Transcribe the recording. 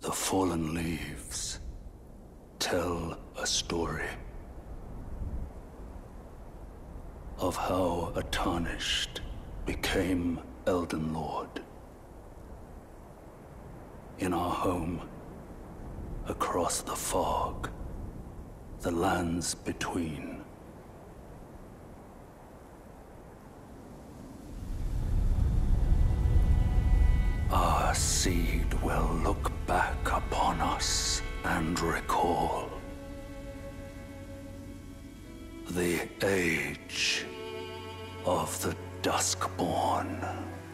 The fallen leaves tell a story of how a tarnished became Elden Lord. In our home, across the fog, the lands between. Our seed will look back upon us and recall the age of the Duskborn.